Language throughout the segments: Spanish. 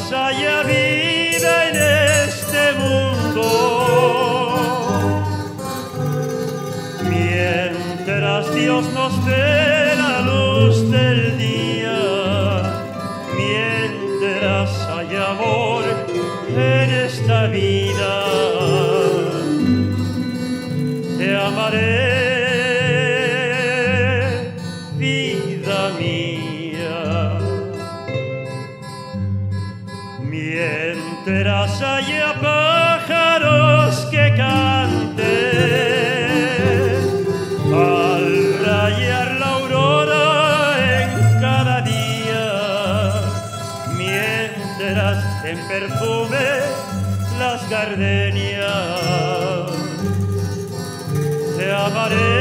haya vida en este mundo, mientras Dios nos dé la luz del día, mientras haya amor en esta vida, te amaré, vida mía. Mientras haya pájaros que canten al rayar la aurora en cada día, mientras en perfume las gardenias, te amaré,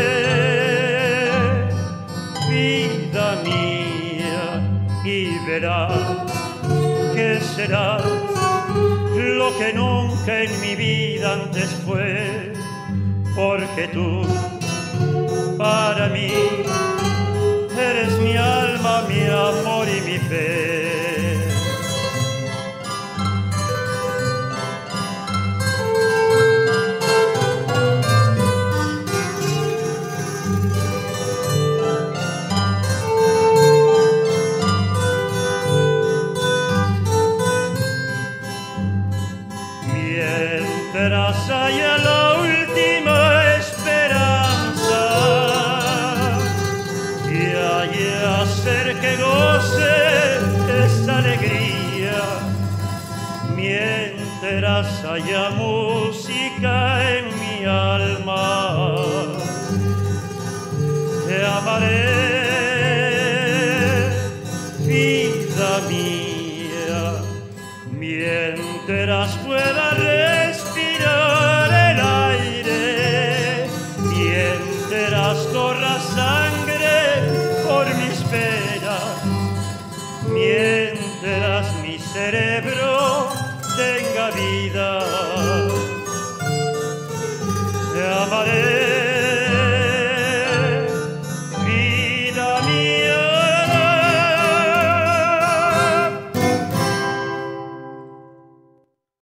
vida mía, y verás que serás lo que nunca en mi vida antes fue, porque tú, para mí, eres mi alma, mi amor y mi fe. Mientras haya la última esperanza y haya ser que goce esta alegría, mientras haya música en mi alma, te amaré,